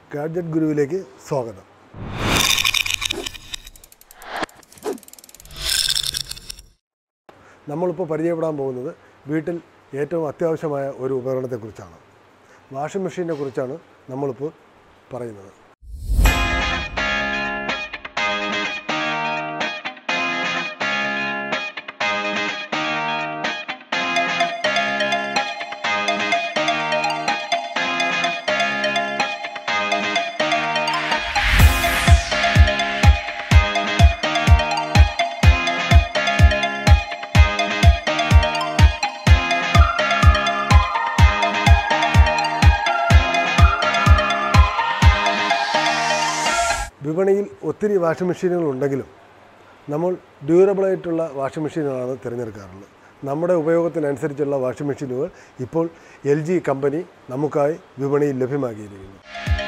Gadget ഗുരുവിലേക്ക് സ്വാഗതം. നമ്മളിപ്പോൾ പരിചയപ്പെടാൻ പോകുന്നത് വീട്ടിൽ ഏറ്റവും അത്യാവശ്യമായ ഒരു ഉപകരണത്തെക്കുറിച്ചാണ്. വാഷിംഗ് മെഷീനെ കുറിച്ചാണ് നമ്മളിപ്പോൾ പറയുന്നത്. വിപണിയിൽ ഒത്തിരി വാഷിംഗ് മെഷീനുകളുണ്ടെങ്കിലും നമ്മൾ ഡ്യൂറബിളായിട്ടുള്ള വാഷിംഗ് മെഷീനുകളാണ് തിരഞ്ഞെടുക്കാറുള്ളത്. നമ്മുടെ ഉപയോഗത്തിനനുസരിച്ചുള്ള വാഷിംഗ് മെഷീനുകൾ ഇപ്പോൾ LG കമ്പനി നമുക്കായി വിപണിയിൽ ലഭ്യമാക്കിയിരിക്കുന്നു.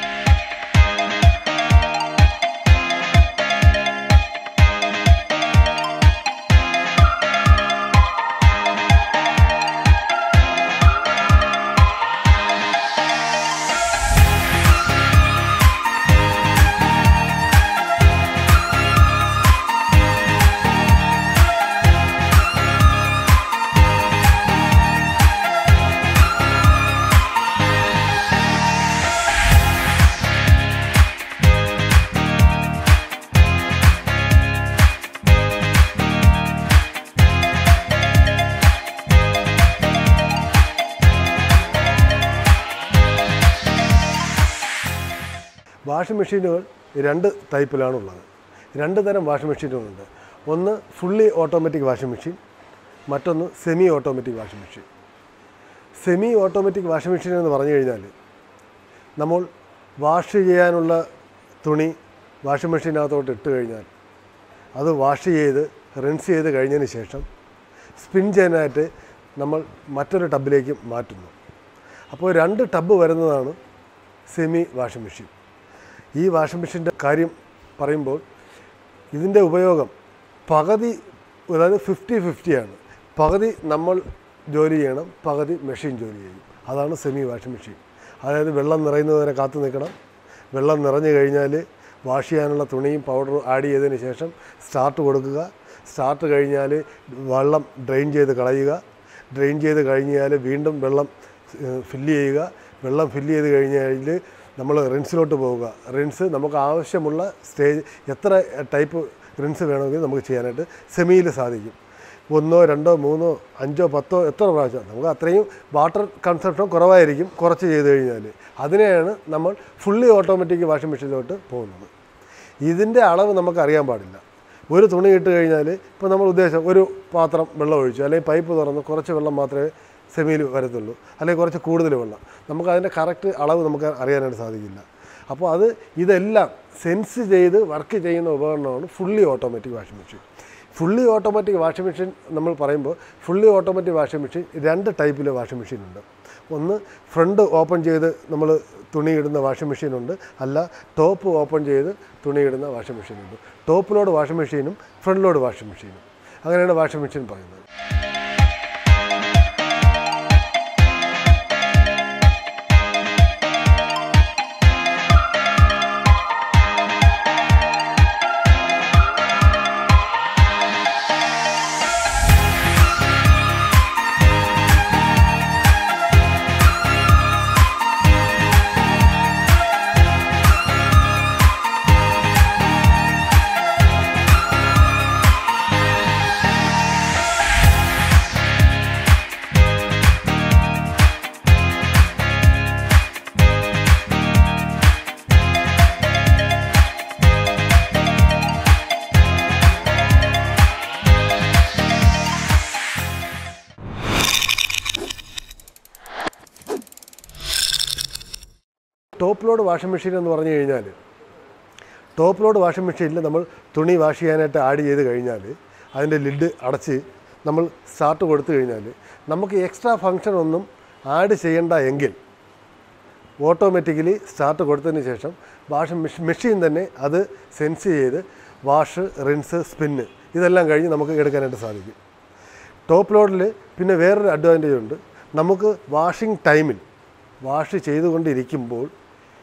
വാഷിംഗ് മെഷീനുകൾ രണ്ട് ടൈപ്പിലാണുള്ളത്. രണ്ട് തരം വാഷിംഗ് മെഷീനുകളുണ്ട്. ഒന്ന് ഫുള്ളി ഓട്ടോമാറ്റിക് വാഷിംഗ് മെഷീൻ, മറ്റൊന്ന് semi automatic washing machine. Semi automatic washing machine എന്ന് പറഞ്ഞു കഴിഞ്ഞാൽ നമ്മൾ വാഷ് ചെയ്യാനുള്ള തുണി വാഷിംഗ് മെഷീനകത്തോട്ട് ഇട്ട് കഴിഞ്ഞാൽ അത് വാഷ് ചെയ്ത് റിൻസ് ചെയ്ത് കഴിഞ്ഞതിന് ശേഷം സ്പിൻ ചെയ്യാനായിട്ട് നമ്മൾ മറ്റൊരു ടബിലേക്ക് മാറ്റുന്നു. അപ്പോൾ രണ്ട് ടബ് വരുന്നതാണ് സെമി വാഷിംഗ് മെഷീൻ. ഈ വാഷിംഗ് മെഷീൻ്റെ കാര്യം പറയുമ്പോൾ ഇതിൻ്റെ ഉപയോഗം പകുതി, അതായത് 50-50 പകുതി നമ്മൾ ജോലി ചെയ്യണം, പകുതി മെഷീൻ ജോലി ചെയ്യും. അതാണ് സെമി വാഷിംഗ് മെഷീൻ. അതായത് വെള്ളം നിറയുന്നതുവരെ കാത്തു നിൽക്കണം. വെള്ളം നിറഞ്ഞു കഴിഞ്ഞാൽ വാഷ് ചെയ്യാനുള്ള തുണിയും പൗഡറും ആഡ് ചെയ്തതിന് ശേഷം സ്റ്റാർട്ട് കൊടുക്കുക. സ്റ്റാർട്ട് കഴിഞ്ഞാൽ വെള്ളം ഡ്രെയിൻ ചെയ്ത് കളയുക. ഡ്രെയിൻ ചെയ്ത് കഴിഞ്ഞാൽ വീണ്ടും വെള്ളം ഫില്ല് ചെയ്യുക. വെള്ളം ഫില്ല് ചെയ്ത് കഴിഞ്ഞാൽ നമ്മൾ റിൻസിലോട്ട് പോവുക. റിൻസ് നമുക്ക് ആവശ്യമുള്ള സ്റ്റേജ്, എത്ര ടൈപ്പ് റിൻസ് വേണമെങ്കിൽ നമുക്ക് ചെയ്യാനായിട്ട് സെമിയിൽ സാധിക്കും. 1, 2, 3, 5, 10 എത്ര പ്രാവശ്യം, നമുക്ക് അത്രയും വാട്ടർ കൺസപ്ഷൻ കുറവായിരിക്കും കുറച്ച് ചെയ്ത് കഴിഞ്ഞാൽ. അതിനെയാണ് നമ്മൾ ഫുള്ളി ഓട്ടോമാറ്റിക് വാഷിംഗ് മെഷീനിലോട്ട് പോകുന്നത്. ഇതിൻ്റെ അളവ് നമുക്ക് അറിയാൻ പാടില്ല. ഒരു തുണി ഇട്ട് കഴിഞ്ഞാൽ ഇപ്പോൾ നമ്മൾ ഉദ്ദേശം ഒരു പാത്രം വെള്ളം ഒഴിച്ചു, അല്ലെങ്കിൽ പൈപ്പ് തുറന്ന് കുറച്ച് വെള്ളം മാത്രമേ സെമിയിൽ വരത്തുള്ളൂ, അല്ലെങ്കിൽ കുറച്ച് കൂടുതൽ വെള്ളം. നമുക്ക് അതിൻ്റെ കറക്റ്റ് അളവ് നമുക്ക് അറിയാനായിട്ട് സാധിക്കില്ല. അപ്പോൾ ഇതെല്ലാം സെൻസ് ചെയ്ത് വർക്ക് ചെയ്യുന്ന ഉപകരണമാണ് fully automatic washing machine. Fully automatic washing machine നമ്മൾ പറയുമ്പോൾ ഫുള്ളി ഓട്ടോമാറ്റിക് വാഷിംഗ് മെഷീൻ രണ്ട് ടൈപ്പിലെ വാഷിംഗ് മെഷീനുണ്ട്. ഒന്ന് ഫ്രണ്ട് ഓപ്പൺ ചെയ്ത് നമ്മൾ തുണിയിടുന്ന വാഷിംഗ് മെഷീനുണ്ട്, അല്ല ടോപ്പ് ഓപ്പൺ ചെയ്ത് തുണിയിടുന്ന വാഷിംഗ് മെഷീനുണ്ട്. ടോപ്പ് ലോഡ് വാഷിംഗ് മെഷീനും ഫ്രണ്ട് ലോഡ് വാഷിംഗ് മെഷീനും, അങ്ങനെയാണ് വാഷിംഗ് മെഷീൻ പറയുന്നത്. ടോപ്പ് ലോഡ് വാഷിംഗ് മെഷീൻ എന്ന് പറഞ്ഞു കഴിഞ്ഞാൽ, ടോപ്പ് ലോഡ് വാഷിംഗ് മെഷീനിൽ നമ്മൾ തുണി വാഷ് ചെയ്യാനായിട്ട് ആഡ് ചെയ്ത് കഴിഞ്ഞാൽ അതിൻ്റെ ലിഡ് അടച്ച് നമ്മൾ സ്റ്റാർട്ട് കൊടുത്തു കഴിഞ്ഞാൽ നമുക്ക് എക്സ്ട്രാ ഫങ്ഷൻ ഒന്നും ആഡ് ചെയ്യേണ്ട എങ്കിൽ ഓട്ടോമാറ്റിക്കലി സ്റ്റാർട്ട് കൊടുത്തതിന് ശേഷം വാഷിംഗ് മെഷീൻ തന്നെ അത് സെൻസ് ചെയ്ത് വാഷ്, റിൻസ്, സ്പിന്ന് ഇതെല്ലാം കഴിഞ്ഞ് നമുക്ക് എടുക്കാനായിട്ട് സാധിക്കും. ടോപ്പ് ലോഡിൽ പിന്നെ വേറൊരു അഡ്വാൻറ്റേജ് ഉണ്ട്. നമുക്ക് വാഷിംഗ് ടൈമിൽ വാഷ് ചെയ്തുകൊണ്ടിരിക്കുമ്പോൾ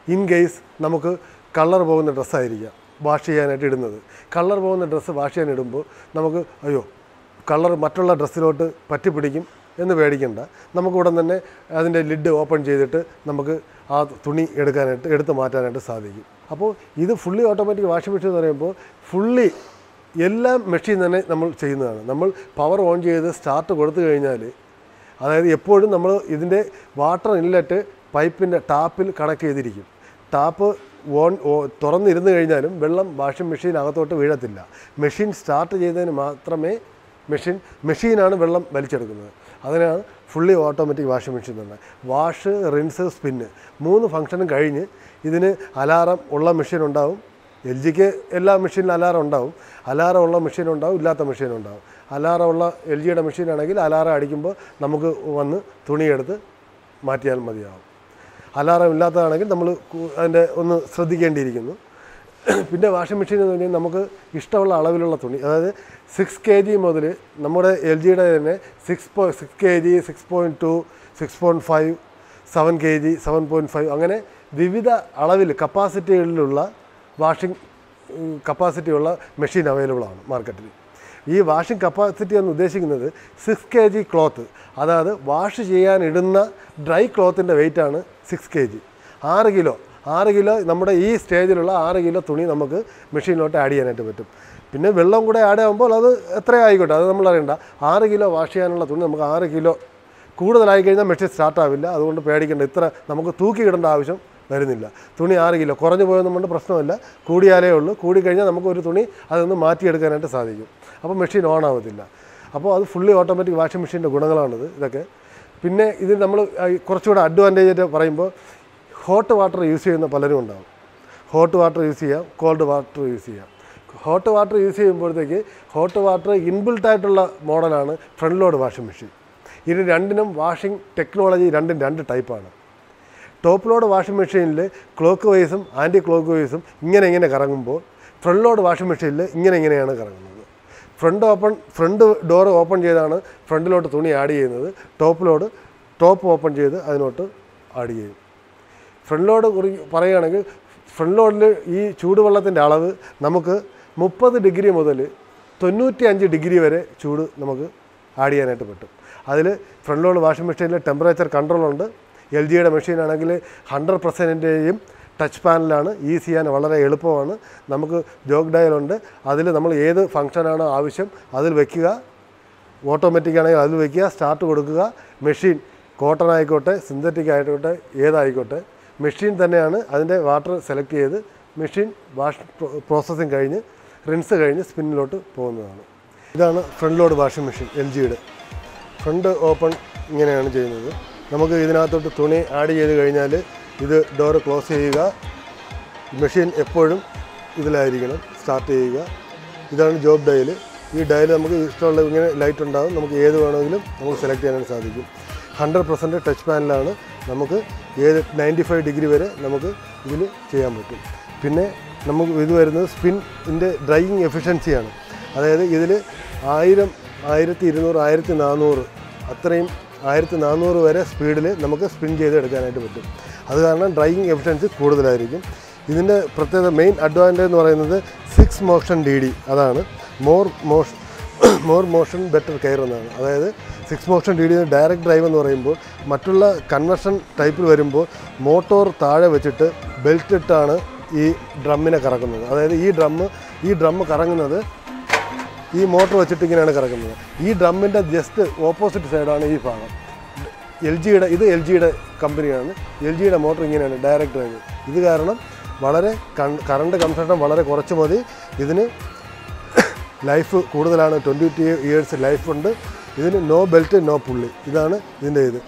ഇൻ കേസ് നമുക്ക് കളർ പോകുന്ന ഡ്രസ്സായിരിക്കാം വാഷ് ചെയ്യാനായിട്ട് ഇടുന്നത്. കളർ പോകുന്ന ഡ്രസ്സ് വാഷ് ചെയ്യാൻ ഇടുമ്പോൾ നമുക്ക് അയ്യോ കളർ മറ്റുള്ള ഡ്രസ്സിലോട്ട് പറ്റിപ്പിടിക്കും എന്ന് പേടിക്കണ്ട. നമുക്ക് ഉടൻ തന്നെ അതിൻ്റെ ലിഡ് ഓപ്പൺ ചെയ്തിട്ട് നമുക്ക് ആ തുണി എടുത്ത് മാറ്റാനായിട്ട് സാധിക്കും. അപ്പോൾ ഇത് ഫുള്ളി ഓട്ടോമാറ്റിക് വാഷിംഗ് മെഷീൻ എന്ന് പറയുമ്പോൾ ഫുള്ളി എല്ലാം മെഷീൻ തന്നെ നമ്മൾ ചെയ്യുന്നതാണ്. നമ്മൾ പവർ ഓൺ ചെയ്ത് സ്റ്റാർട്ട് കൊടുത്തു കഴിഞ്ഞാൽ, അതായത് എപ്പോഴും നമ്മൾ ഇതിൻ്റെ വാട്ടർ ഇൻലെറ്റ് പൈപ്പിൻ്റെ ടാപ്പിൽ കണക്ട് ചെയ്തിരിക്കും. ടാപ്പ് തുറന്നിരുന്ന് കഴിഞ്ഞാലും വെള്ളം വാഷിംഗ് മെഷീനകത്തോട്ട് വീഴത്തില്ല. മെഷീൻ സ്റ്റാർട്ട് ചെയ്തതിന് മാത്രമേ മെഷീനാണ് വെള്ളം വലിച്ചെടുക്കുന്നത്. അതിനാണ് ഫുള്ളി ഓട്ടോമാറ്റിക് വാഷിംഗ് മെഷീൻ തന്നെ. വാഷ്, റിൻസ്, സ്പിന്ന് 3 ഫംഗ്ഷനും കഴിഞ്ഞ് ഇതിന് അലാറം ഉള്ള മെഷീൻ ഉണ്ടാവും. എൽ ജിക്ക് എല്ലാ മെഷീനിലും അലാറം ഉണ്ടാവും. അലാറം ഉള്ള മെഷീൻ ഉണ്ടാവും, ഇല്ലാത്ത മെഷീൻ ഉണ്ടാവും. അലാറം ഉള്ള എൽ ജിയുടെ മെഷീനാണെങ്കിൽ അലാറം അടിക്കുമ്പോൾ നമുക്ക് വന്ന് തുണിയെടുത്ത് മാറ്റിയാൽ മതിയാവും. അലാറം ഇല്ലാത്തതാണെങ്കിൽ നമ്മൾ അതിൻ്റെ ഒന്ന് ശ്രദ്ധിക്കേണ്ടിയിരിക്കുന്നു. പിന്നെ വാഷിംഗ് മെഷീൻ എന്ന് പറഞ്ഞാൽ നമുക്ക് ഇഷ്ടമുള്ള അളവിലുള്ള തുണി, അതായത് 6 kg മുതൽ നമ്മുടെ എൽ ജിയുടെ തന്നെ 6 kg, 6.2, 6.5, 7 kg, 7.5 അങ്ങനെ വിവിധ അളവിൽ കപ്പാസിറ്റികളിലുള്ള കപ്പാസിറ്റിയുള്ള മെഷീൻ അവൈലബിൾ ആണ് മാർക്കറ്റിൽ. ഈ വാഷിംഗ് കപ്പാസിറ്റി എന്ന് ഉദ്ദേശിക്കുന്നത് 6 kg ക്ലോത്ത്, അതായത് വാഷ് ചെയ്യാനിടുന്ന ഡ്രൈ ക്ലോത്തിൻ്റെ വെയിറ്റാണ് 6 kg. 6 കിലോ നമ്മുടെ ഈ സ്റ്റേജിലുള്ള 6 കിലോ തുണി നമുക്ക് മെഷീനിലോട്ട് ആഡ് ചെയ്യാനായിട്ട് പറ്റും. പിന്നെ വെള്ളം കൂടെ ആഡ് ആകുമ്പോൾ അത് എത്രയോ ആയിക്കോട്ടെ, അത് നമ്മൾ അറിയണ്ട. 6 കിലോ വാഷ് ചെയ്യാനുള്ള തുണി നമുക്ക് 6 കിലോ കൂടുതലായി കഴിഞ്ഞാൽ മെഷീൻ സ്റ്റാർട്ടാവില്ല. അതുകൊണ്ട് പേടിക്കേണ്ട, ഇത്ര നമുക്ക് തൂക്കിയിടേണ്ട ആവശ്യം വരുന്നില്ല. തുണി 6 കിലോ കുറഞ്ഞു പോയെന്നും കൊണ്ട് പ്രശ്നമില്ല, കൂടിയാലേ ഉള്ളൂ. കൂടിക്കഴിഞ്ഞാൽ നമുക്ക് ഒരു തുണി അതൊന്ന് മാറ്റിയെടുക്കാനായിട്ട് സാധിക്കും. അപ്പോൾ മെഷീൻ ഓൺ ആവത്തില്ല. അപ്പോൾ അത് ഫുള്ളി ഓട്ടോമാറ്റിക് വാഷിംഗ് മെഷീൻ്റെ ഗുണങ്ങളാണിത് ഇതൊക്കെ. പിന്നെ ഇത് നമ്മൾ കുറച്ചുകൂടെ അഡ്വാൻറ്റേജ് ആയിട്ട് പറയുമ്പോൾ ഹോട്ട് വാട്ടർ യൂസ് ചെയ്യുന്ന പലരും ഉണ്ടാകും. ഹോട്ട് വാട്ടർ യൂസ് ചെയ്യാം, കോൾഡ് വാട്ടർ യൂസ് ചെയ്യാം. ഹോട്ട് വാട്ടർ യൂസ് ചെയ്യുമ്പോഴത്തേക്ക് ഹോട്ട് വാട്ടർ ഇൻബിൽട്ടായിട്ടുള്ള മോഡലാണ് ഫ്രണ്ട് ലോഡ് വാഷിംഗ് മെഷീൻ. ഇത് രണ്ടിനും വാഷിംഗ് ടെക്നോളജി രണ്ടും 2 ടൈപ്പാണ്. ടോപ്പ് ലോഡ് വാഷിംഗ് മെഷീനിൽ ക്ലോക്ക് വൈസും ആൻറ്റി ക്ലോക്ക് വൈസും ഇങ്ങനെ കറങ്ങുമ്പോൾ ഫ്രണ്ട് ലോഡ് വാഷിംഗ് മെഷീനിൽ ഇങ്ങനെയാണ് കറങ്ങുന്നത്. ഫ്രണ്ട് ഡോർ ഓപ്പൺ ചെയ്താണ് ഫ്രണ്ടിലോട്ട് തുണി ആഡ് ചെയ്യുന്നത്. ടോപ്പ് ഓപ്പൺ ചെയ്ത് അതിനോട്ട് ആഡ് ചെയ്യും. ഫ്രണ്ട് ലോഡ് പറയുകയാണെങ്കിൽ ഫ്രണ്ട് ലോഡിൽ ഈ ചൂടുവെള്ളത്തിൻ്റെ അളവ് നമുക്ക് 30 ഡിഗ്രി മുതൽ 95 ഡിഗ്രി വരെ ചൂട് നമുക്ക് ആഡ് ചെയ്യാനായിട്ട് പറ്റും. അതിൽ ഫ്രണ്ട് ലോഡ് വാഷിംഗ് മെഷീനിൽ ടെമ്പറേച്ചർ കൺട്രോളുണ്ട്. എൽ ജിയുടെ മെഷീനാണെങ്കിൽ 100%യും ടച്ച് പാനലാണ്. യൂസ് ചെയ്യാൻ വളരെ എളുപ്പമാണ്. നമുക്ക് ജോഗ് ഡയലുണ്ട്. അതിൽ നമ്മൾ ഏത് ഫംഗ്ഷനാണോ ആവശ്യം അതിൽ വയ്ക്കുക. ഓട്ടോമാറ്റിക് ആണെങ്കിൽ അതിൽ വയ്ക്കുക, സ്റ്റാർട്ട് കൊടുക്കുക. മെഷീൻ കോട്ടൺ ആയിക്കോട്ടെ, സിന്തറ്റിക് ആയിക്കോട്ടെ, ഏതായിക്കോട്ടെ, മെഷീൻ തന്നെയാണ് അതിൻ്റെ വാട്ടർ സെലക്ട് ചെയ്ത് മെഷീൻ വാഷ് പ്രോസസ്സിങ് കഴിഞ്ഞ് റിൻസ് കഴിഞ്ഞ് സ്പിന്നിലോട്ട് പോകുന്നതാണ്. ഇതാണ് front load washing machine L ജിയുടെ. ഫ്രണ്ട് ഓപ്പൺ ഇങ്ങനെയാണ് ചെയ്യുന്നത്. നമുക്ക് ഇതിനകത്തോട്ട് തുണി ആഡ് ചെയ്ത് കഴിഞ്ഞാൽ ഇത് ഡോറ് ക്ലോസ് ചെയ്യുക. മെഷീൻ എപ്പോഴും ഇതിലായിരിക്കണം സ്റ്റാർട്ട് ചെയ്യുക. ഇതാണ് ജോബ് ഡയൽ. ഈ ഡയൽ നമുക്ക് ഇഷ്ടമുള്ള ഇങ്ങനെ ലൈറ്റ് ഉണ്ടാകും. നമുക്ക് ഏത് വേണമെങ്കിലും നമുക്ക് സെലക്ട് ചെയ്യാനായിട്ട് സാധിക്കും. 100% ടച്ച് പാനലാണ്. നമുക്ക് ഏത് 95 ഡിഗ്രി വരെ നമുക്ക് ഇതിൽ ചെയ്യാൻ പറ്റും. പിന്നെ നമുക്ക് ഇത് വരുന്നത് സ്പിന്നിൻ്റെ ഡ്രൈയിങ് എഫിഷ്യൻസിയാണ്. അതായത് ഇതിൽ 1000, 1200, 1400 അത്രയും 1400 വരെ സ്പീഡിൽ നമുക്ക് സ്പിൻ ചെയ്ത് എടുക്കാനായിട്ട് പറ്റും. അത് കാരണം ഡ്രൈയിങ് എഫിഷ്യൻസി കൂടുതലായിരിക്കും. ഇതിൻ്റെ പ്രത്യേകത മെയിൻ അഡ്വാൻറ്റേജ് എന്ന് പറയുന്നത് 6 മോഷൻ DD. അതാണ് മോർ മോഷൻ ബെറ്റർ കെയർ എന്നാണ്. അതായത് 6 മോഷൻ DD ഡയറക്റ്റ് ഡ്രൈവ് എന്ന് പറയുമ്പോൾ മറ്റുള്ള കൺവെർഷൻ ടൈപ്പിൽ വരുമ്പോൾ മോട്ടോർ താഴെ വെച്ചിട്ട് ബെൽറ്റ് ഇട്ടാണ് ഈ ഡ്രമ്മിനെ കറക്കുന്നത്. അതായത് ഈ ഡ്രമ്മ് കറങ്ങുന്നത് ഈ മോട്ടർ വെച്ചിട്ട് ഇങ്ങനെയാണ് കറക്കുന്നത്. ഈ ഡ്രമ്മിൻ്റെ ജസ്റ്റ് ഓപ്പോസിറ്റ് സൈഡാണ് ഈ ഭാഗം. ഇത് എൽ ജിയുടെ കമ്പനിയാണ്. എൽ ജിയുടെ മോട്ടർ ഇങ്ങനെയാണ് ഡയറക്റ്റ് ഡ്രൈവ്. ഇത് കാരണം വളരെ കറണ്ട് കൺസംപ്ഷൻ വളരെ കുറച്ച് മതി. ഇതിന് ലൈഫ് കൂടുതലാണ്. 22 years ലൈഫുണ്ട്. ഇതിന് നോ ബെൽറ്റ് നോ പുള്ളി. ഇതാണ് ഇതിൻ്റെ ഇത്.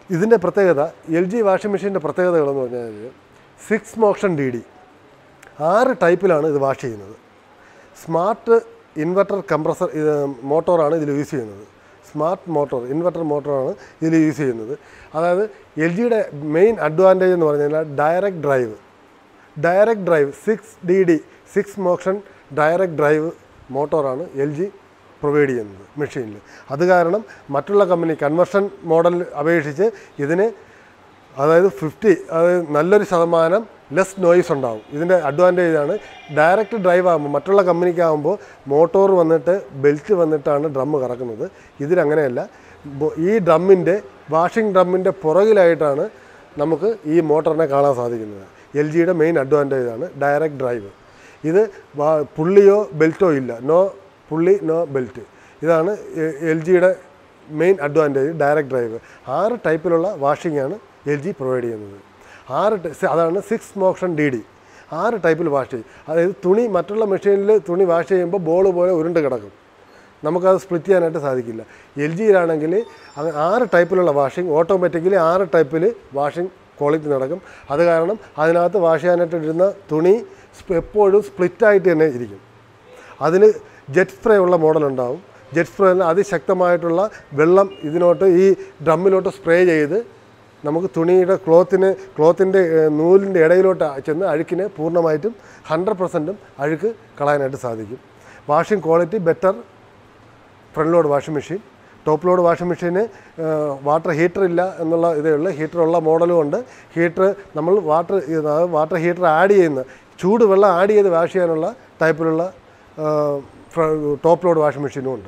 ഇതിൻ്റെ പ്രത്യേകത എൽ ജി വാഷിംഗ് മെഷീൻ്റെ പ്രത്യേകതകളെന്ന് പറഞ്ഞാൽ 6 മോഷൻ DD 6 ടൈപ്പിലാണ് ഇത് വാഷ് ചെയ്യുന്നത്. സ്മാർട്ട് ഇൻവെർട്ടർ കംപ്രസർ മോട്ടോറാണ് ഇതിൽ യൂസ് ചെയ്യുന്നത്. സ്മാർട്ട് മോട്ടോർ ഇൻവെർട്ടർ മോട്ടോറാണ് ഇതിൽ യൂസ് ചെയ്യുന്നത്. അതായത് എൽ ജിയുടെ മെയിൻ അഡ്വാൻറ്റേജ് എന്ന് പറഞ്ഞു കഴിഞ്ഞാൽ direct drive 6 DD 6 motion direct drive മോട്ടോറാണ് എൽ ജി പ്രൊവൈഡ് ചെയ്യുന്നത് മെഷീനിൽ. അത് കാരണം മറ്റുള്ള കമ്പനി കൺവെർഷൻ മോഡൽ അപേക്ഷിച്ച് ഇതിന് അതായത് നല്ലൊരു ശതമാനം ലെസ് നോയ്സ് ഉണ്ടാവും. ഇതിൻ്റെ അഡ്വാൻറ്റേജാണ്. ഡയറക്റ്റ് ഡ്രൈവ് ആകുമ്പോൾ മറ്റുള്ള കമ്പനിക്കാകുമ്പോൾ മോട്ടോർ വന്നിട്ട് ബെൽറ്റ് വന്നിട്ടാണ് ഡ്രം കറക്കുന്നത്. ഇതിലങ്ങനെയല്ല. ഈ വാഷിംഗ് ഡ്രമ്മിൻ്റെ പുറകിലായിട്ടാണ് നമുക്ക് ഈ മോട്ടറിനെ കാണാൻ സാധിക്കുന്നത്. എൽ ജിയുടെ മെയിൻ അഡ്വാൻറ്റേജാണ് ഡയറക്റ്റ് ഡ്രൈവ്. ഇത് പുള്ളിയോ ബെൽറ്റോ ഇല്ല. No pulley no belt. ഇതാണ് എൽ ജിയുടെ മെയിൻ അഡ്വാൻറ്റേജ്, ഡയറക്റ്റ് ഡ്രൈവ്. 6 ടൈപ്പിലുള്ള വാഷിംഗാണ് എൽ ജി പ്രൊവൈഡ് ചെയ്യുന്നത്. അതാണ് 6 മോഷൻ DD 6 ടൈപ്പിൽ വാഷ് ചെയ്യും. അതായത് മറ്റുള്ള മെഷീനിൽ തുണി വാഷ് ചെയ്യുമ്പോൾ ബോൾ പോലെ ഉരുണ്ട് കിടക്കും, നമുക്കത് സ്പ്ലിറ്റ് ചെയ്യാനായിട്ട് സാധിക്കില്ല. എൽ ജിയിലാണെങ്കിൽ 6 ടൈപ്പിലുള്ള വാഷിംഗ് ഓട്ടോമാറ്റിക്കലി 6 ടൈപ്പിൽ വാഷിംഗ് ക്വാളിറ്റി നടക്കും. അത് കാരണം അതിനകത്ത് വാഷ് ചെയ്യാനായിട്ട് ഇടുന്ന തുണി എപ്പോഴും സ്പ്ലിറ്റായിട്ട് തന്നെ ഇരിക്കും. അതിന് ജെറ്റ് സ്പ്രേ ഉള്ള മോഡലുണ്ടാവും. ജെറ്റ് സ്പ്രേ അതിശക്തമായിട്ടുള്ള വെള്ളം ഈ ഡ്രമ്മിലോട്ട് സ്പ്രേ ചെയ്ത് നമുക്ക് തുണിയുടെ ക്ലോത്തിൻ്റെ നൂലിൻ്റെ ഇടയിലോട്ട് ചെന്ന് അഴുക്കിനെ പൂർണ്ണമായിട്ടും 100% അഴുക്ക് കളയാനായിട്ട് സാധിക്കും. Washing quality better front load washing machine. Top load washing മെഷീന് വാട്ടർ ഹീറ്റർ ഇല്ല എന്നുള്ള ഇതേ ഉള്ളൂ. ഹീറ്ററുള്ള മോഡലും ഉണ്ട്. നമ്മൾ വാട്ടർ ഹീറ്റർ ചൂടുവെള്ളം ആഡ് ചെയ്ത് വാഷ് ചെയ്യാനുള്ള ടൈപ്പിലുള്ള ടോപ്പ് ലോഡ് വാഷിംഗ് മെഷീനും ഉണ്ട്.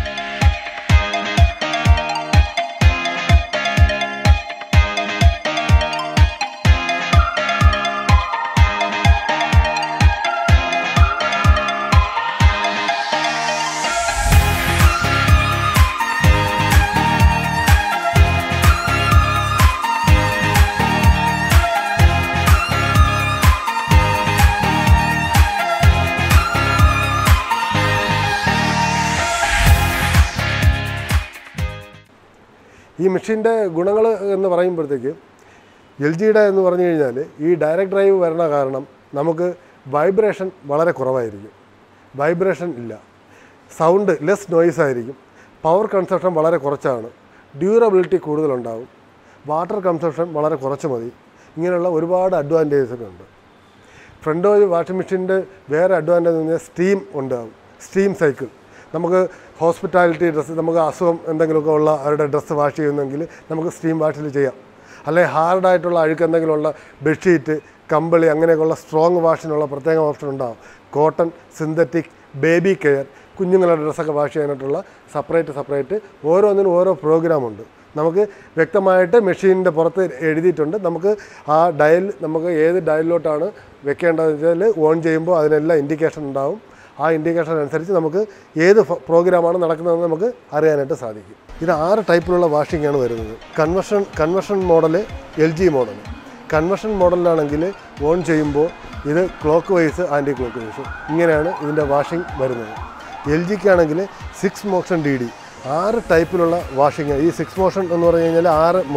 ഈ മെഷീൻ്റെ ഗുണങ്ങൾ എന്ന് പറയുമ്പോഴത്തേക്ക് എൽ ജിയുടെ എന്ന് പറഞ്ഞു കഴിഞ്ഞാൽ ഈ ഡയറക്റ്റ് ഡ്രൈവ് വരണ കാരണം നമുക്ക് വൈബ്രേഷൻ വളരെ കുറവായിരിക്കും. വൈബ്രേഷൻ ഇല്ല. സൗണ്ട് ലെസ് നോയ്സ് ആയിരിക്കും. പവർ കൺസപ്ഷൻ വളരെ കുറച്ചാണ്. ഡ്യൂറബിലിറ്റി കൂടുതലുണ്ടാവും. വാട്ടർ കൺസപ്ഷൻ വളരെ കുറച്ച് മതി. ഇങ്ങനെയുള്ള ഒരുപാട് അഡ്വാൻറ്റേജസ് ഉണ്ട്. ഫ്രണ്ട് ലോഡ് വാഷിംഗ് മെഷീൻ്റെ വേറെ അഡ്വാൻറ്റേജ് എന്ന് പറഞ്ഞാൽ സ്റ്റീം ഉണ്ടാകും. Steam cycle. നമുക്ക് ഹോസ്പിറ്റാലിറ്റി ഡ്രസ്സ്, നമുക്ക് അസുഖം എന്തെങ്കിലുമൊക്കെ ഉള്ള അവരുടെ ഡ്രസ്സ് വാഷ് ചെയ്യുന്നെങ്കിൽ നമുക്ക് സ്റ്റീം വാഷിൽ ചെയ്യാം. അല്ലെങ്കിൽ ഹാർഡായിട്ടുള്ള അഴുക്ക് എന്തെങ്കിലുമുള്ള ബെഡ്ഷീറ്റ്, കമ്പിളി അങ്ങനെയൊക്കെയുള്ള സ്ട്രോങ് വാഷിനുള്ള പ്രത്യേക ഓപ്ഷൻ ഉണ്ടാകും. കോട്ടൺ, സിന്തറ്റിക്, ബേബി കെയർ, കുഞ്ഞുങ്ങളുടെ ഡ്രസ്സൊക്കെ വാഷ് ചെയ്യാനായിട്ടുള്ള സെപ്പറേറ്റ് ഓരോന്നിനും ഓരോ പ്രോഗ്രാമുണ്ട്. നമുക്ക് വ്യക്തമായിട്ട് മെഷീനിൻ്റെ പുറത്ത് എഴുതിയിട്ടുണ്ട്. നമുക്ക് നമുക്ക് ഏത് ഡയലിലോട്ടാണ് വെക്കേണ്ടതെന്ന് വെച്ചാൽ ഓൺ ചെയ്യുമ്പോൾ അതിനെല്ലാം ഇൻഡിക്കേഷൻ ഉണ്ടാവും. ആ ഇൻഡിക്കേഷൻ അനുസരിച്ച് നമുക്ക് ഏത് പ്രോഗ്രാമാണ് നടക്കുന്നതെന്ന് നമുക്ക് അറിയാനായിട്ട് സാധിക്കും. ഇത് 6 ടൈപ്പിലുള്ള വാഷിംഗാണ് വരുന്നത്. Conversion model, L G model. കൺവെർഷൻ മോഡലിലാണെങ്കിൽ ഓൺ ചെയ്യുമ്പോൾ ഇത് clockwise, anticlockwise ഇങ്ങനെയാണ് ഇതിൻ്റെ വാഷിംഗ് വരുന്നത്. എൽ ജിക്കാണെങ്കിൽ 6 മോഷൻ DD 6 ടൈപ്പിലുള്ള വാഷിംഗ്. ഈ 6 മോഷൻ എന്ന് പറഞ്ഞു കഴിഞ്ഞാൽ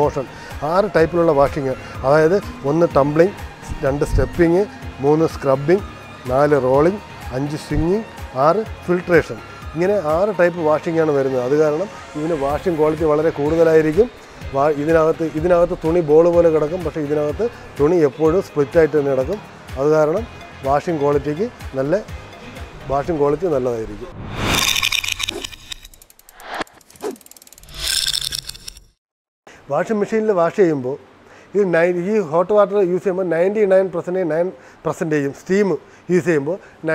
6 ടൈപ്പിലുള്ള വാഷിംഗ്. അതായത് 1 ടംബ്ലിങ്, 2 സ്റ്റെപ്പിങ്, 3 സ്ക്രബിങ്, 4 റോളിങ്, 5 സ്വിങ്ങിങ്, 6 ഫിൽട്രേഷൻ. ഇങ്ങനെ 6 ടൈപ്പ് വാഷിംഗാണ് വരുന്നത്. അത് കാരണം ഇതിന് വാഷിംഗ് ക്വാളിറ്റി വളരെ കൂടുതലായിരിക്കും. ഇതിനകത്ത് തുണി ബോൾ പോലെ കിടക്കും. പക്ഷേ ഇതിനകത്ത് തുണി എപ്പോഴും സ്പ്ലിറ്റായിട്ട് തന്നെ കിടക്കും. അത് കാരണം വാഷിംഗ് ക്വാളിറ്റി നല്ലതായിരിക്കും. വാഷിംഗ് മെഷീനിൽ വാഷ് ചെയ്യുമ്പോൾ ഈ ഹോട്ട് വാട്ടർ യൂസ് ചെയ്യുമ്പോൾ 99% സ്റ്റീം യൂസ് ചെയ്യുമ്പോൾ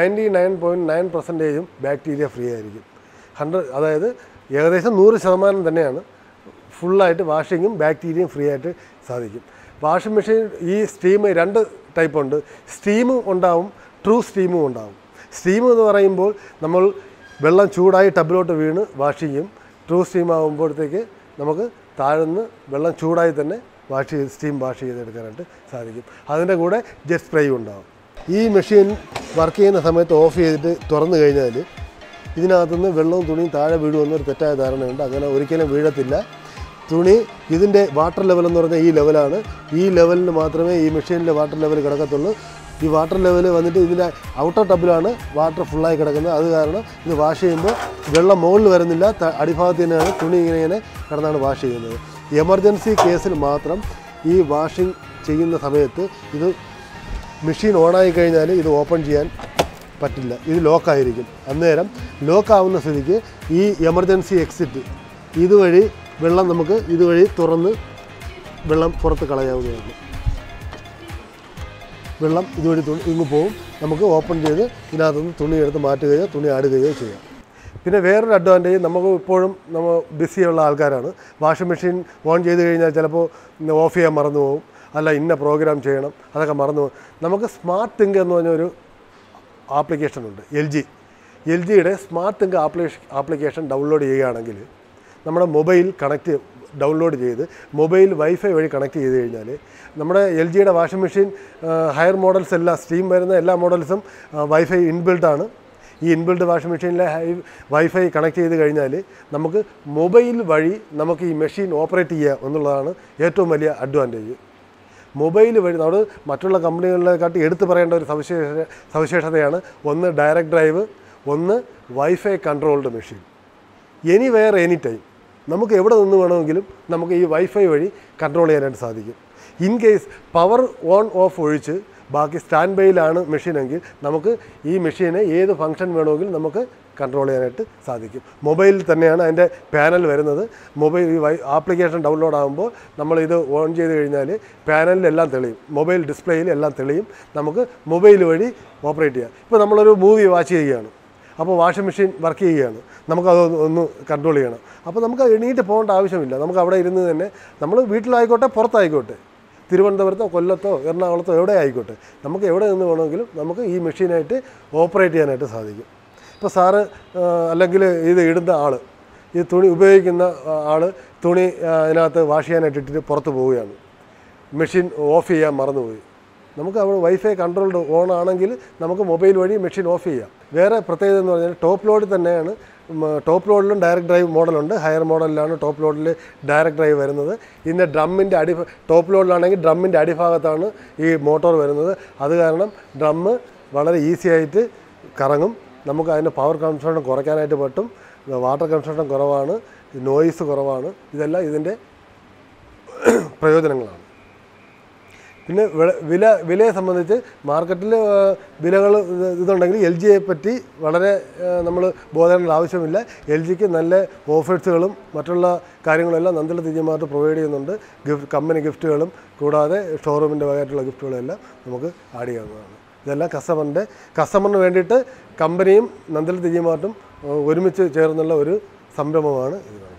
99.9% ബാക്ടീരിയ ഫ്രീ ആയിരിക്കും. അതായത് ഏകദേശം 100% തന്നെയാണ് ഫുള്ളായിട്ട് വാഷിങ്ങും ബാക്ടീരിയയും ഫ്രീ ആയിട്ട് സാധിക്കും. വാഷിംഗ് മെഷീൻ ഈ സ്റ്റീം 2 ടൈപ്പുണ്ട്. സ്റ്റീമും ഉണ്ടാവും, ട്രൂ സ്റ്റീമും ഉണ്ടാവും. സ്റ്റീം എന്ന് പറയുമ്പോൾ നമ്മൾ വെള്ളം ചൂടായി ടബിലോട്ട് വീണ് വാഷ് ചെയ്യും. ട്രൂ സ്റ്റീം ആകുമ്പോഴത്തേക്ക് നമുക്ക് താഴ്ന്ന് വെള്ളം ചൂടായി തന്നെ സ്റ്റീം വാഷ് ചെയ്തെടുക്കാനായിട്ട് സാധിക്കും. അതിൻ്റെ കൂടെ ജെറ്റ് സ്പ്രേയും ഉണ്ടാകും. ഈ മെഷീൻ വർക്ക് ചെയ്യുന്ന സമയത്ത് ഓഫ് ചെയ്തിട്ട് തുറന്നു കഴിഞ്ഞാൽ ഇതിനകത്തുനിന്ന് വെള്ളവും തുണിയും താഴെ വീഴുമെന്നൊരു തെറ്റായ ധാരണയുണ്ട്. അങ്ങനെ ഒരിക്കലും വീഴത്തില്ല. തുണി ഇതിൻ്റെ വാട്ടർ ലെവൽ എന്ന് പറഞ്ഞാൽ ഈ ലെവലാണ്. ഈ ലെവലിന് മാത്രമേ ഈ മെഷീനിലെ വാട്ടർ ലെവൽ കിടക്കത്തുള്ളൂ. ഈ വാട്ടർ ലെവൽ വന്നിട്ട് ഇതിൻ്റെ ഔട്ടർ ടബിലാണ് വാട്ടർ ഫുള്ളായി കിടക്കുന്നത്. അത് കാരണം ഇത് വാഷ് ചെയ്യുമ്പോൾ വെള്ളം മുകളിൽ വരുന്നില്ല, അടിഭാഗത്ത് തന്നെയാണ് തുണി ഇങ്ങനെ കിടന്നാണ് വാഷ് ചെയ്യുന്നത്. എമർജൻസി കേസിൽ മാത്രം ഈ വാഷിംഗ് ചെയ്യുന്ന സമയത്ത് ഇത് മെഷീൻ ഓണായി കഴിഞ്ഞാൽ ഇത് ഓപ്പൺ ചെയ്യാൻ പറ്റില്ല, ഇത് ലോക്കായിരിക്കും. അന്നേരം ലോക്കാവുന്ന സ്ഥിതിക്ക് ഈ എമർജൻസി എക്സിറ്റ് ഇതുവഴി വെള്ളം നമുക്ക് ഇതുവഴി തുറന്ന് വെള്ളം പുറത്ത് കളയാവുന്നതാണ്. വെള്ളം ഇതുവഴി ഇങ്ങ് പോവും. നമുക്ക് ഓപ്പൺ ചെയ്ത് ഇതിനകത്തുനിന്ന് തുണി എടുത്ത് മാറ്റുകയോ തുണി ആടുകയോ ചെയ്യാം. പിന്നെ വേറൊരു അഡ്വാൻറ്റേജ്, നമുക്ക് ഇപ്പോഴും നമ്മൾ ബിസിയുള്ള ആൾക്കാരാണ്. വാഷിംഗ് മെഷീൻ ഓൺ ചെയ്ത് കഴിഞ്ഞാൽ ചിലപ്പോൾ ഓഫ് ചെയ്യാൻ മറന്നു പോകും, അല്ല ഇന്ന പ്രോഗ്രാം ചെയ്യണം, അതൊക്കെ മറന്നു പോകും. നമുക്ക് സ്മാർട്ട് തിങ്ക് എന്ന് പറഞ്ഞൊരു ആപ്ലിക്കേഷനുണ്ട്. എൽ ജിയുടെ സ്മാർട്ട് തിങ്ക് ആപ്ലിക്കേഷൻ ഡൗൺലോഡ് ചെയ്യുകയാണെങ്കിൽ നമ്മുടെ മൊബൈൽ ഡൗൺലോഡ് ചെയ്ത് മൊബൈൽ വൈഫൈ വഴി കണക്ട് ചെയ്ത് കഴിഞ്ഞാൽ നമ്മുടെ എൽ ജിയുടെ വാഷിംഗ് മെഷീൻ ഹയർ മോഡൽസ് എല്ലാം സ്റ്റീം വരുന്ന എല്ലാ മോഡൽസും വൈഫൈ ഇൻബിൽട്ടാണ്. ഈ ഇൻബിൽട്ട് വാഷിംഗ് മെഷീനിലെ വൈഫൈ കണക്ട് ചെയ്ത് കഴിഞ്ഞാൽ നമുക്ക് മൊബൈൽ വഴി നമുക്ക് ഈ മെഷീൻ ഓപ്പറേറ്റ് ചെയ്യുക എന്നുള്ളതാണ് ഏറ്റവും വലിയ അഡ്വാൻറ്റേജ്. മൊബൈൽ വഴി നമ്മൾ മറ്റുള്ള കമ്പനികളിലെക്കാട്ടി എടുത്തു പറയേണ്ട ഒരു സവിശേഷതയാണ് ഒന്ന് ഡയറക്റ്റ് ഡ്രൈവ്, ഒന്ന് wifi controlled machine. Anywhere any time നമുക്ക് എവിടെ നിന്ന് വേണമെങ്കിലും നമുക്ക് ഈ വൈഫൈ വഴി കൺട്രോൾ ചെയ്യാനായിട്ട് സാധിക്കും. In case power on off ഒഴിച്ച് ബാക്കി സ്റ്റാൻഡ് ബൈയിലാണ് മെഷീനെങ്കിൽ നമുക്ക് ഈ മെഷീനെ ഏത് ഫംഗ്ഷൻ വേണമെങ്കിലും നമുക്ക് കൺട്രോൾ ചെയ്യാനായിട്ട് സാധിക്കും. മൊബൈലിൽ തന്നെയാണ് അതിൻ്റെ പാനൽ വരുന്നത്. മൊബൈൽ ആപ്ലിക്കേഷൻ ഡൗൺലോഡ് ആകുമ്പോൾ നമ്മളിത് ഓൺ ചെയ്ത് കഴിഞ്ഞാൽ പാനലിലെല്ലാം തെളിയും, മൊബൈൽ ഡിസ്പ്ലേയിൽ എല്ലാം തെളിയും. നമുക്ക് മൊബൈൽ വഴി ഓപ്പറേറ്റ് ചെയ്യാം. ഇപ്പോൾ നമ്മളൊരു മൂവി വാച്ച് ചെയ്യുകയാണ്, അപ്പോൾ വാഷിംഗ് മെഷീൻ വർക്ക് ചെയ്യുകയാണ്, നമുക്കത് ഒന്ന് കൺട്രോൾ ചെയ്യണം. അപ്പോൾ നമുക്ക് എണീറ്റ് പോകേണ്ട ആവശ്യമില്ല. നമുക്ക് അവിടെ ഇരുന്ന് തന്നെ നമ്മൾ വീട്ടിലായിക്കോട്ടെ പുറത്തായിക്കോട്ടെ, തിരുവനന്തപുരത്തോ കൊല്ലത്തോ എറണാകുളത്തോ എവിടെ ആയിക്കോട്ടെ, നമുക്ക് എവിടെ നിന്ന് വേണമെങ്കിലും നമുക്ക് ഈ മെഷീനായിട്ട് ഓപ്പറേറ്റ് ചെയ്യാനായിട്ട് സാധിക്കും. ഇപ്പോൾ സാറ് അല്ലെങ്കിൽ ഇത് ഇടുന്ന ആൾ, ഈ തുണി ഉപയോഗിക്കുന്ന ആൾ തുണി അതിനകത്ത് വാഷ് ചെയ്യാനായിട്ട് ഇട്ടിട്ട് പുറത്ത് പോവുകയാണ്, മെഷീൻ ഓഫ് ചെയ്യാൻ മറന്നുപോയി. നമുക്ക് അവിടെ വൈഫൈ കൺട്രോൾഡ് ഓൺ ആണെങ്കിൽ നമുക്ക് മൊബൈൽ വഴി മെഷീൻ ഓഫ് ചെയ്യാം. വേറെ പ്രത്യേകത എന്ന് പറഞ്ഞാൽ ടോപ്പ് ലോഡ് തന്നെയാണ്. ടോപ്പ് ലോഡിലും ഡയറക്റ്റ് ഡ്രൈവ് മോഡലുണ്ട്. ഹയർ മോഡലിലാണ് ടോപ്പ് ലോഡിൽ ഡയറക്റ്റ് ഡ്രൈവ് വരുന്നത്. ഇതിൻ്റെ ഡ്രമ്മിൻ്റെ ടോപ്പ് ലോഡിലാണെങ്കിൽ ഡ്രമ്മിൻ്റെ അടിഭാഗത്താണ് ഈ മോട്ടോർ വരുന്നത്. അത് കാരണം ഡ്രമ്മ് വളരെ ഈസി ആയിട്ട് കറങ്ങും. നമുക്ക് അതിൻ്റെ പവർ കൺസംഷൻ കുറയ്ക്കാനായിട്ട് പറ്റും. വാട്ടർ കൺസംഷൻ കുറവാണ്, നോയിസ് കുറവാണ്. ഇതെല്ലാം ഇതിൻ്റെ പ്രയോജനങ്ങളാണ്. പിന്നെ വിലയെ സംബന്ധിച്ച് മാർക്കറ്റിൽ വിലകൾ ഇതുണ്ടെങ്കിൽ എൽ ജിയെ പറ്റി വളരെ നമ്മൾ ബോധേണ്ട ആവശ്യമില്ല. എൽ ജിക്ക് നല്ല ഓഫേഴ്സുകളും മറ്റുള്ള കാര്യങ്ങളെല്ലാം നന്ദല തിജിമാർട്ട് പ്രൊവൈഡ് ചെയ്യുന്നുണ്ട്. കമ്പനി ഗിഫ്റ്റുകളും കൂടാതെ ഷോറൂമിൻ്റെ വകയായിട്ടുള്ള ഗിഫ്റ്റുകളെല്ലാം നമുക്ക് ആഡ് ചെയ്യാവുന്നതാണ്. ഇതെല്ലാം കസ്റ്റമറിന് വേണ്ടിയിട്ട് കമ്പനിയും നന്ദല തിജിമാർട്ടും ഒരുമിച്ച് ചേർന്നുള്ള ഒരു സംരംഭമാണ് ഇത്.